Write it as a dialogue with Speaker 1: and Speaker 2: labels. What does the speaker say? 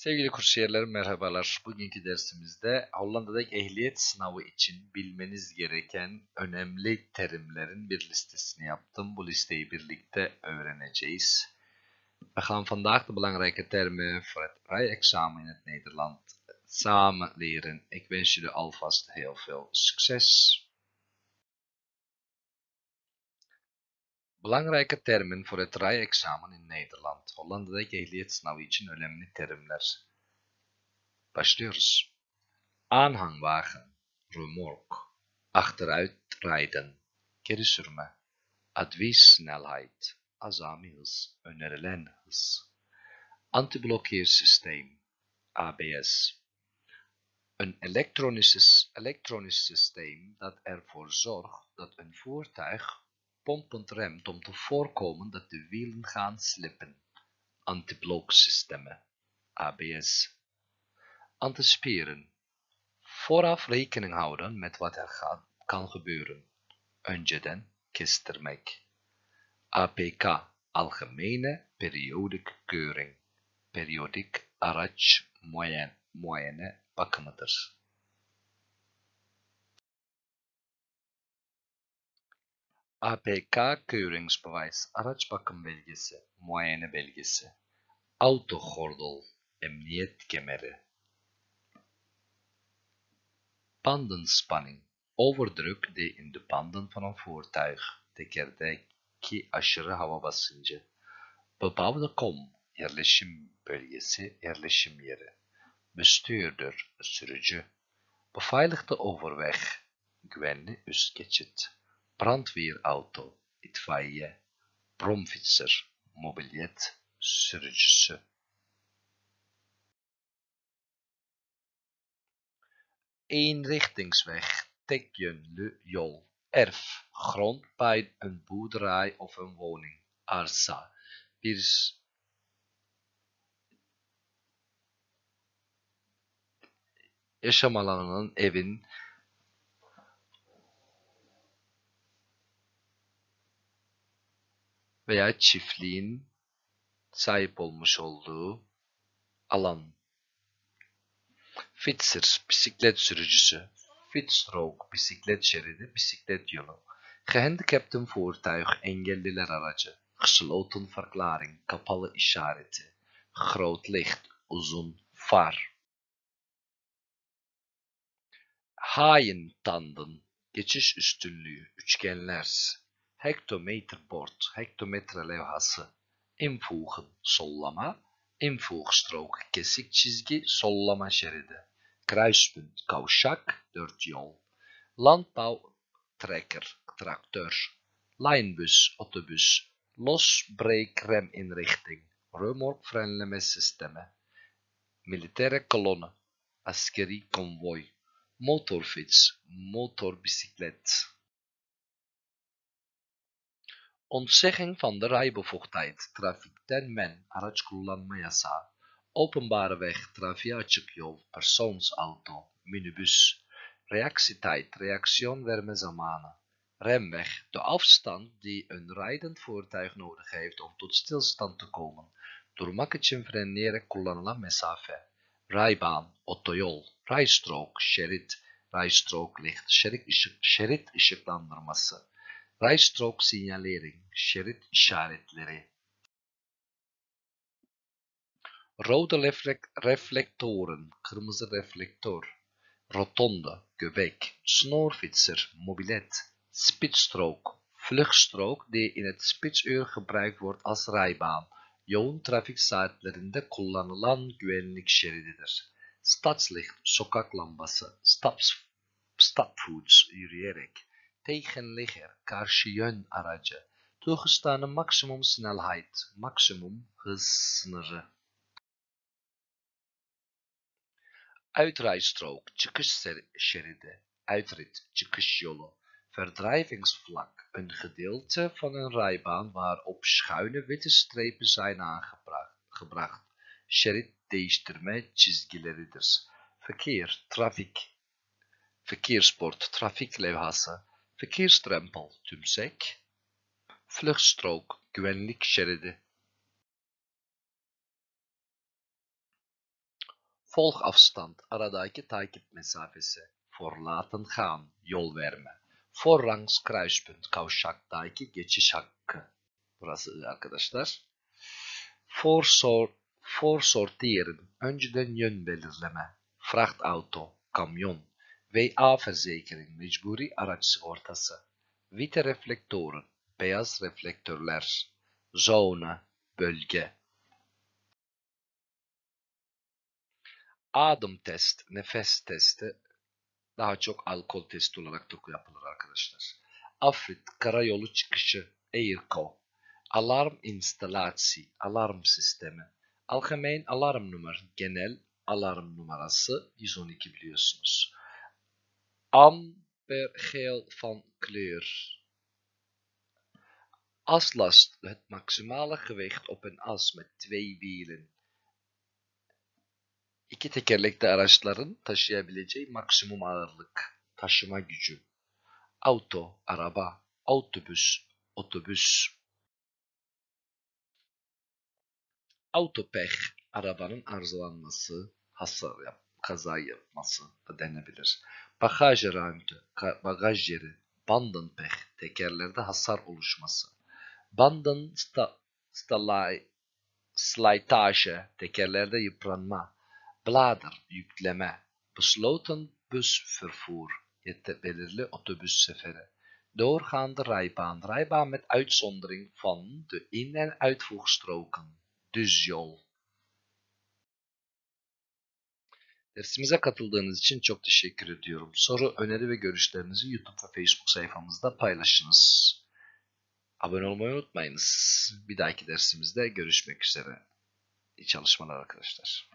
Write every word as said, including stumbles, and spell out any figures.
Speaker 1: Sevgili kursiyerlerim merhabalar. Bugünkü dersimizde Hollanda'daki ehliyet sınavı için bilmeniz gereken önemli terimlerin bir listesini yaptım. Bu listeyi birlikte öğreneceğiz. We gaan vandaag de belangrijke termen voor het rijexamen in het Nederland samen leren. Ik wens jullie alvast heel veel succes. Belangrijke termen voor het rijexamen in Nederland. Hollanda'daki ehliyet sınavı için önemli terimler. Başlıyoruz. Aanhangwagen, remork, achteruitrijden, geri sürme, adviessnelheid, azami hız, önerilen hız, antiblokkeersysteem, A B S, een elektronisch, elektronisch systeem dat ervoor zorgt dat een voertuig pompend remt om te voorkomen dat de wielen gaan slippen, antibloksystemen, A B S, anticiperen, vooraf rekening houden met wat er gaat, kan gebeuren. Önceden kestirmek. A P K, algemene periodieke keuring. Periodiek araç muayene, muayene bakımıdır. A P K keuringsbewijs, araç bakım belgesi, muayene belgesi. Autogordel, emniyet kemeri. Bandenspanning, overdruk die in de banden van een voertuig, tekerdeki aşırı hava basıncı. Bebouwde kom, yerleşim bölgesi, yerleşim yeri. Bestuurder, sürücü. Beveiligde overweg, güvenli üst geçit. Brandweerauto, itfaiye. Bromfietser, mobilet, sürücüsü. Eenrichtingsweg, tekyönlü yol, erf, grond bij een boerderij of een woning, arsa, bir yaşam alanının, evin, veya çiftliğin sahip olmuş olduğu alan. Fietser, bisiklet sürücüsü. Fietsstrook, bisiklet şeridi, bisiklet yolu. Gehandicapten voertuig, engelliler aracı. Gesloten verklaring, kapalı işareti. Groot licht, uzun far. Haaientanden, geçiş üstünlüğü, üçgenler. Hectometerbord, hektometre levhası. Invoegen, sollama. Invoegstrook, kesik çizgi, sollama şeridi. Kruispunt, kavşak, dört yol. Landbouwtrekker, tracteur. Lijnbus, otobüs. Losbreekrem-inrichting, remork frenleme sistemi. Militaire kolonne, askeri konvoy. Motorfiets, motorbisiklet. Ontzegging van de rijbevoegdheid, trafikten men, araç kullanma yasağı. Openbare weg, trafiğe açık yol, persoonsauto, minibus. Reactietijd, reaction verme zamanı. Remweg, de afstand die een rijdend voertuig nodig heeft om tot stilstand te komen. Durmak için frenleyerek kullanılan mesafe. Rijbaan, otoyol, rijstrook, şerit, rijstrooklicht, şerit, ışık, şerit ışıklandırması. Rijstrook signalering, şerit işaretleri. Rode reflectoren, kırmızı reflektör. Rotonde, göbek. Snorfietser, mobilet. Spitsstrook, vluchtstrook die in het spitsuur gebruikt wordt als rijbaan. Yoğun trafik saatlerinde kullanılan güvenlik şerididir. Stadslicht, sokak lambası. Staps, stapvoets, yürüyerek. Tegenligger, karşı yön aracı. Toegestane maximum snelheid, maximum hız sınırı. Uitrijstrook, çıkış şeridi. Uitrit, çıkış yolu. Verdrijvingsvlak, een gedeelte van een rijbaan waarop schuine witte strepen zijn aangebracht. Şerit değiştirme çizgileridir. Verkeer, trafik. Verkeersbord, trafik levhası. Verkeersdrempel, tümsek. Vluchtstrook, güvenlik şeridi. Volgafstand, aradaki takip mesafesi. Forlaten gaan, yol verme. Voorrangs kruispunt, kavşaktaki geçiş hakkı. Burası arkadaşlar. Voorsor, voorsorteren, önceden yön belirleme. Vrachtauto, kamyon. V A-verzekering, mecburi araç sigortası. Witte reflektoren, beyaz reflektörler. Zone, bölge. Adımtest, nefes testi daha çok alkol testi olarak da yapılır arkadaşlar. Afrit, karayolu çıkışı, airco. Alarm installatie, alarm sistemi. Algemeen alarm numara, genel alarm numarası yüz on iki biliyorsunuz. Amper geel van kleur. Aslast, het maximale gewicht op een as met twee wielen. İki tekerlekli araçların taşıyabileceği maksimum ağırlık, taşıma gücü. Auto, araba, otobüs, otobüs. Autopech, arabanın arızalanması, hasar yap, kaza yapması da denebilir. Bagageruimte, bagaj yeri. Bandenpech, tekerlerde hasar oluşması. Banden sta, stalai, slijtage, tekerlerde yıpranma. Blader, yükleme. Besloten busvervoer, belirli otobüs seferi. Doorgaande rijbaan, rijbaan met uitzondering van de in- en uitvoegstroken. Düz yol. Dersimize katıldığınız için çok teşekkür ediyorum. Soru, öneri ve görüşlerinizi YouTube ve Facebook sayfamızda paylaşınız. Abone olmayı unutmayınız. Bir dahaki dersimizde görüşmek üzere. İyi çalışmalar arkadaşlar.